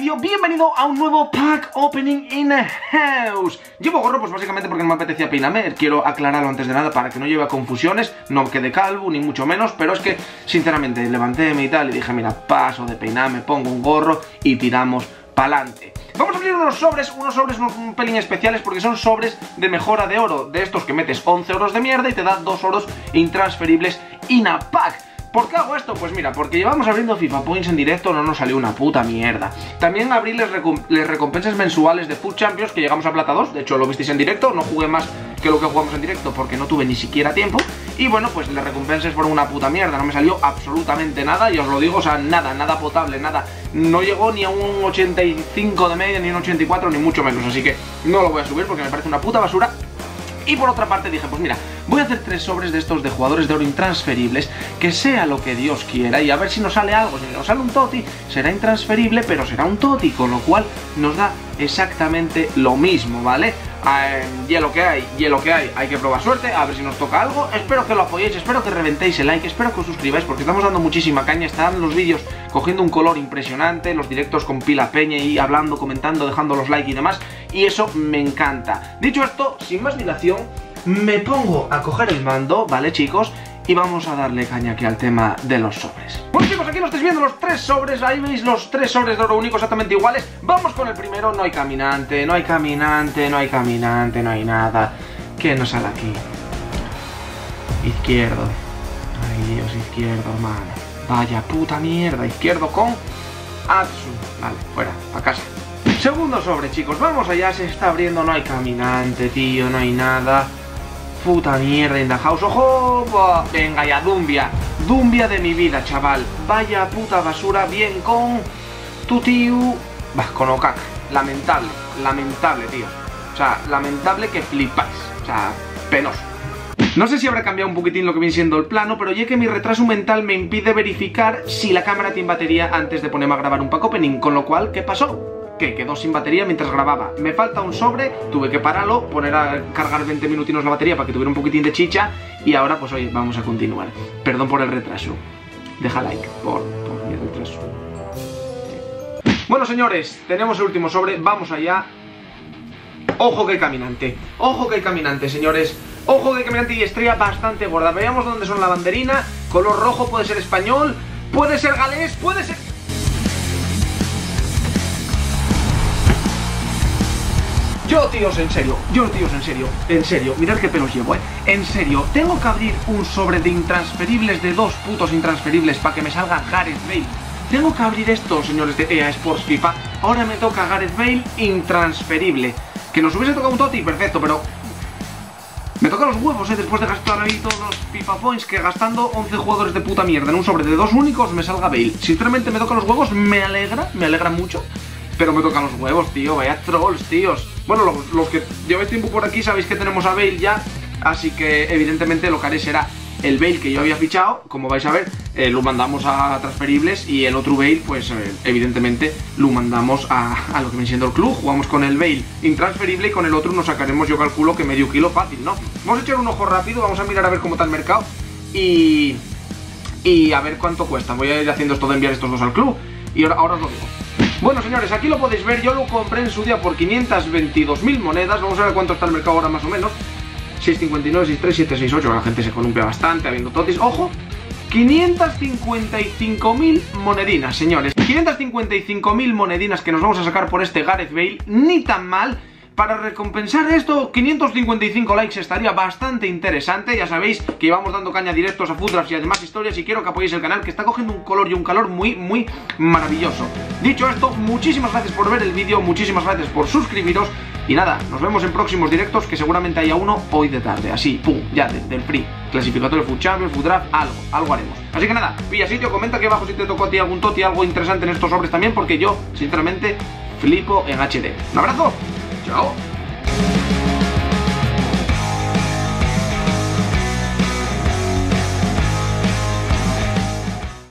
vídeo, bienvenido a un nuevo pack opening in house. Llevo gorro pues básicamente porque no me apetecía peinarme. Quiero aclararlo antes de nada para que no lleve a confusiones. No quede calvo ni mucho menos, pero es que sinceramente levantéme y tal y dije, mira, paso de peinarme, pongo un gorro y tiramos pa'lante. Vamos a abrir unos sobres un pelín especiales porque son sobres de mejora de oro. De estos que metes 11 oros de mierda y te da 2 oros intransferibles in a pack. ¿Por qué hago esto? Pues mira, porque llevamos abriendo FIFA Points en directo, no nos salió una puta mierda. También abrí les recompensas mensuales de Food Champions, que llegamos a plata 2, de hecho lo visteis en directo, no jugué más que lo que jugamos en directo porque no tuve ni siquiera tiempo. Y bueno, pues las recompensas fueron una puta mierda, no me salió absolutamente nada, y os lo digo, o sea, nada potable, nada. No llegó ni a un 85 de media, ni un 84, ni mucho menos, así que no lo voy a subir porque me parece una puta basura. Y por otra parte dije, pues mira, voy a hacer 3 sobres de estos de jugadores de oro intransferibles, que sea lo que Dios quiera, y a ver si nos sale algo. Si nos sale un toti, será intransferible, pero será un toti, con lo cual nos da exactamente lo mismo, ¿vale? Y lo que hay, hay que probar suerte, a ver si nos toca algo. Espero que lo apoyéis, espero que reventéis el like, espero que os suscribáis, porque estamos dando muchísima caña. Están los vídeos cogiendo un color impresionante, los directos con pila peña y hablando, comentando, dejando los likes y demás, y eso me encanta. Dicho esto, sin más dilación, me pongo a coger el mando, ¿vale, chicos? Y vamos a darle caña aquí al tema de los sobres. Bueno, chicos, aquí lo estáis viendo, los 3 sobres. Ahí veis los 3 sobres de oro único exactamente iguales. Vamos con el primero. No hay caminante, no hay caminante, no hay caminante, no hay nada. ¿Qué nos sale aquí? Izquierdo. Ay, Dios, izquierdo, hermano. Vaya puta mierda, izquierdo con Atsu. Vale, fuera, a casa. Segundo sobre, chicos, vamos allá. Se está abriendo, no hay caminante, tío, no hay nada. Puta mierda in the house, ojo. Venga ya, Dumbia de mi vida, chaval. Vaya puta basura, bien con tu tío. Con Okaka, lamentable, tío. O sea, lamentable que flipáis. O sea, penoso. No sé si habrá cambiado un poquitín lo que viene siendo el plano, pero ya que mi retraso mental me impide verificar si la cámara tiene batería antes de ponerme a grabar un pack opening. Con lo cual, ¿qué pasó? Que quedó sin batería mientras grababa. Me falta un sobre, tuve que pararlo, poner a cargar 20 minutinos la batería para que tuviera un poquitín de chicha. Y ahora pues oye, vamos a continuar. Perdón por el retraso. Deja like por mi retraso. Bueno, señores, tenemos el último sobre, vamos allá. Ojo que hay caminante, señores. Ojo que hay caminante y estrella bastante gorda. Veamos dónde son la banderina. Color rojo, puede ser español, puede ser galés, puede ser... Yo, tíos, en serio, mirad qué pelos llevo, en serio, tengo que abrir un sobre de intransferibles, de 2 putos intransferibles para que me salga Gareth Bale. Tengo que abrir esto, señores de EA Sports FIFA. Ahora me toca Gareth Bale intransferible. Que nos hubiese tocado un toti, perfecto, pero... me toca los huevos, después de gastar ahí todos los FIFA Points, que gastando 11 jugadores de puta mierda en un sobre de 2 únicos me salga Bale. Sinceramente me toca los huevos, me alegra mucho. Pero me tocan los huevos, tío, vaya trolls, tíos. Bueno, los que lleváis tiempo por aquí sabéis que tenemos a Bale ya. Así que evidentemente lo que haré será el Bale que yo había fichado, como vais a ver, lo mandamos a transferibles. Y el otro Bale, pues evidentemente lo mandamos a lo que viene siendo el club. Jugamos con el Bale intransferible y con el otro nos sacaremos, yo calculo que medio kilo fácil, ¿no? Vamos a echar un ojo rápido, vamos a mirar a ver cómo está el mercado. Y a ver cuánto cuesta. Voy a ir haciendo esto de enviar estos dos al club. Y ahora os lo digo. Bueno, señores, aquí lo podéis ver, yo lo compré en su día por 522.000 monedas, vamos a ver cuánto está el mercado ahora más o menos. 659, 63, 768, la gente se columpia bastante habiendo totis. ¡Ojo! 555.000 monedinas, señores. 555.000 monedinas que nos vamos a sacar por este Gareth Bale, ni tan mal. Para recompensar esto, 555 likes estaría bastante interesante. Ya sabéis que íbamos dando caña directos a Food Drafts y además historias. Y quiero que apoyéis el canal, que está cogiendo un color y un calor muy maravilloso. Dicho esto, muchísimas gracias por ver el vídeo, muchísimas gracias por suscribiros. Y nada, nos vemos en próximos directos, que seguramente haya uno hoy de tarde. Así, pum, ya del free clasificatorio, Food Champions, Food Draft, algo haremos. Así que nada, pilla sitio, comenta aquí abajo si te tocó a ti algún toti, algo interesante en estos sobres también, porque yo, sinceramente, flipo en HD. Un abrazo. Chao.